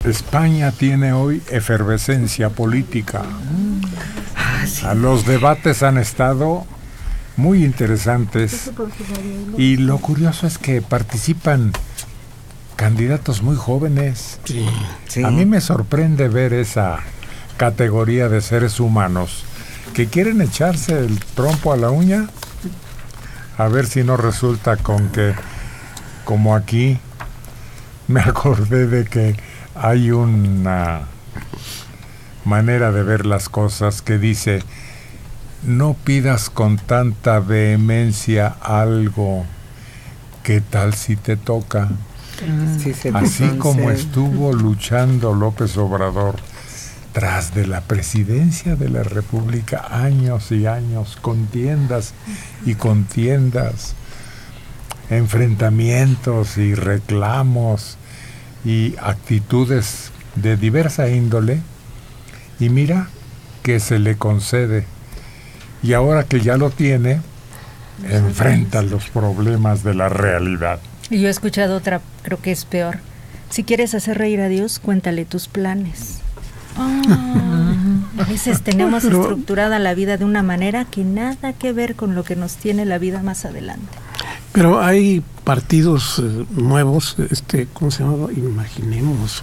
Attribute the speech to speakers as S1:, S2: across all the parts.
S1: España tiene hoy efervescencia política.
S2: Sí.
S1: Los debates han estado muy interesantes y lo curioso es que participan candidatos muy jóvenes.
S2: Sí, sí.
S1: A mí me sorprende ver esa categoría de seres humanos que quieren echarse el trompo a la uña, a ver si no resulta con que, como aquí, me acordé de que hay una manera de ver las cosas que dice: no pidas con tanta vehemencia algo, ¿qué tal si te toca?
S2: Sí,
S1: así como estuvo luchando López Obrador tras de la presidencia de la República, años y años, contiendas y contiendas, enfrentamientos y reclamos y actitudes de diversa índole, y mira que se le concede, y ahora que ya lo tiene, enfrenta los problemas de la realidad.
S3: Y yo he escuchado otra, creo que es peor: si quieres hacer reír a Dios, cuéntale tus planes. A veces tenemos estructurada la vida de una manera que nada que ver con lo que nos tiene la vida más adelante.
S4: Pero hay partidos nuevos, ¿cómo se llama? Imaginemos,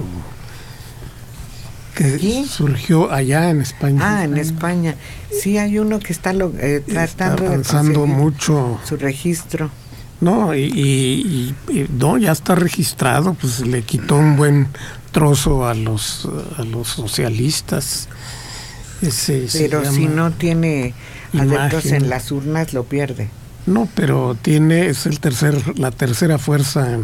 S4: que ¿sí? Surgió allá en España.
S2: En España. Sí, hay uno que está tratando
S4: de conseguir
S2: mucho su registro.
S4: No, y no, ya está registrado, pues le quitó un trozo a los socialistas.
S2: Pero si no tiene adeptos en las urnas, lo pierde.
S4: No, pero es la tercera fuerza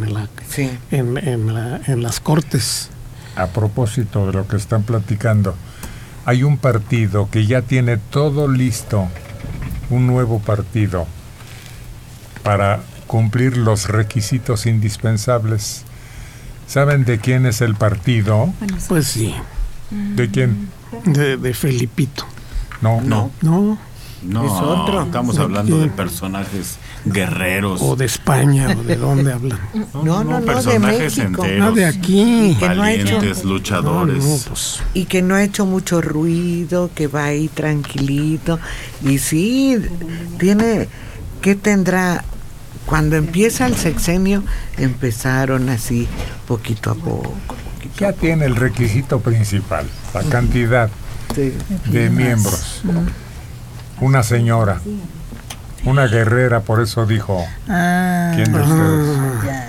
S4: en las cortes.
S1: A propósito de lo que están platicando, hay un partido que ya tiene todo listo, un nuevo partido para cumplir los requisitos indispensables. ¿Saben de quién es el partido?
S4: Pues sí.
S1: ¿De quién?
S4: De Felipito.
S1: No.
S2: Es otro.
S5: Estamos hablando de personajes guerreros.
S4: O de España, o de dónde hablan.
S2: No,
S5: personajes
S2: de México.
S5: enteros.
S4: De aquí.
S5: Valientes, luchadores.
S2: Y que no ha hecho mucho ruido, que va ahí tranquilito. Y sí, ¿qué tendrá? Cuando empieza el sexenio, empezaron así, poquito a poco.
S1: Ya tiene el requisito principal, la cantidad de miembros. Una señora, una guerrera, por eso dijo, ¿quién de ustedes?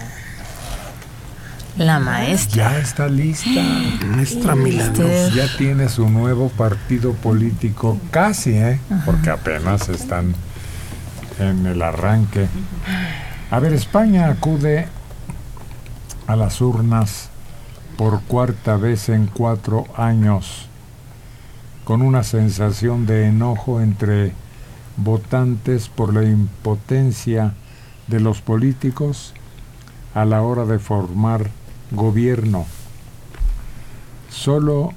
S3: La maestra.
S1: Ya está lista.
S4: Maestra Milagros.
S1: Ya tiene su nuevo partido político, casi, porque apenas están en el arranque. A ver, España acude a las urnas por cuarta vez en 4 años, con una sensación de enojo entre votantes por la impotencia de los políticos a la hora de formar gobierno. Solo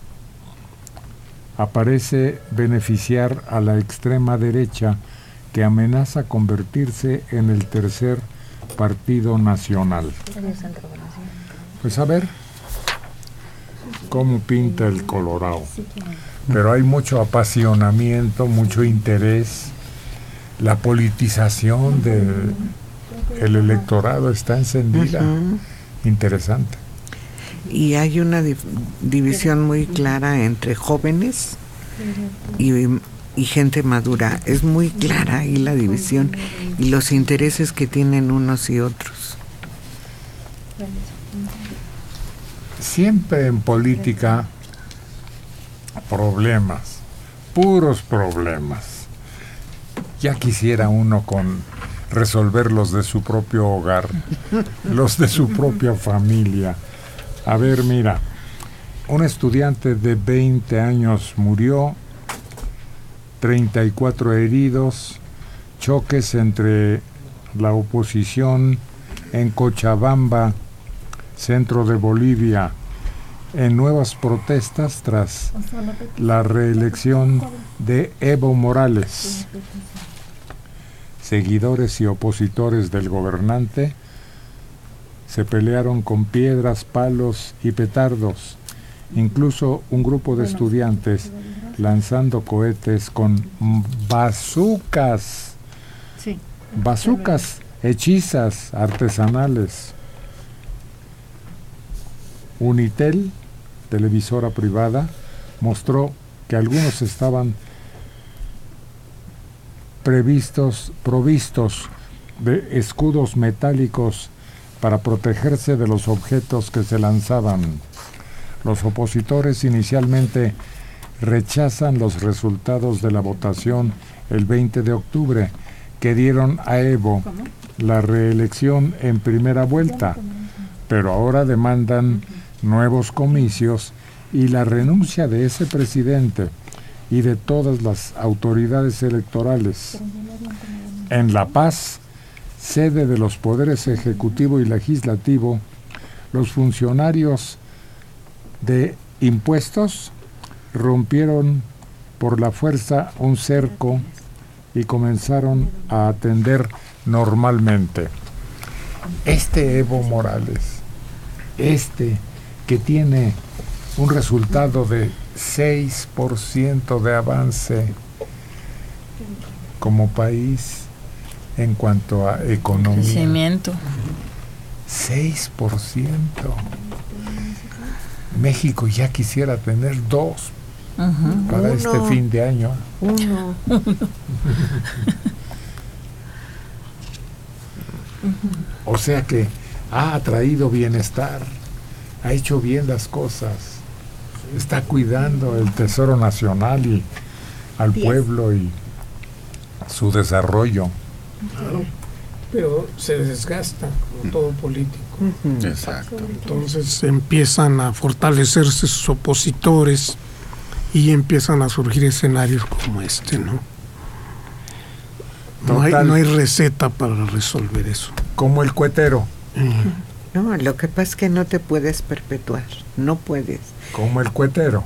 S1: aparece beneficiar a la extrema derecha, que amenaza convertirse en el tercer partido nacional. Pues a ver cómo pinta el Colorado. Pero hay mucho apasionamiento, mucho interés. La politización del electorado está encendida. Interesante.
S2: Y hay una división muy clara entre jóvenes y gente madura. Es muy clara ahí la división y los intereses que tienen unos y otros.
S1: Siempre en política, problemas, puros problemas. Ya quisiera uno resolverlos de su propio hogar, los de su propia familia. A ver, mira, un estudiante de 20 años murió, 34 heridos, choques entre la oposición en Cochabamba, centro de Bolivia, en nuevas protestas tras la reelección de Evo Morales. Seguidores y opositores del gobernante se pelearon con piedras, palos y petardos Incluso un grupo de estudiantes lanzando cohetes con bazucas.
S3: Sí.
S1: Bazucas hechizas artesanales. Unitel, televisora privada, mostró que algunos estaban provistos de escudos metálicos para protegerse de los objetos que se lanzaban. Los opositores inicialmente rechazan los resultados de la votación el 20 de octubre, que dieron a Evo la reelección en primera vuelta, pero ahora demandan nuevos comicios y la renuncia de ese presidente y de todas las autoridades electorales. En La Paz, sede de los poderes ejecutivo y legislativo, los funcionarios de impuestos rompieron por la fuerza un cerco y comenzaron a atender normalmente. Este Evo Morales, que tiene un resultado de 6% de avance como país en cuanto a economía.
S6: Crecimiento.
S1: 6%. México ya quisiera tener 2 para este fin de año.
S2: 1.
S1: O sea que ha traído bienestar, ha hecho bien las cosas, está cuidando el tesoro nacional y al pueblo y su desarrollo.
S4: Claro, pero se desgasta como todo político.
S5: Exacto.
S4: Entonces empiezan a fortalecerse sus opositores y empiezan a surgir escenarios como este, ¿no? No hay receta para resolver eso.
S1: Como el cuetero.
S2: No, lo que pasa es que no te puedes perpetuar, no puedes.
S1: Como el cuetero.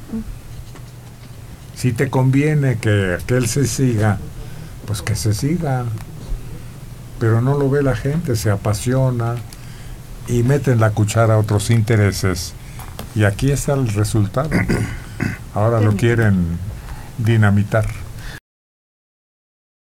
S1: Si te conviene que aquel se siga, pues que se siga. Pero no lo ve la gente, se apasiona y meten la cuchara a otros intereses. Y aquí está el resultado. Ahora lo quieren dinamitar.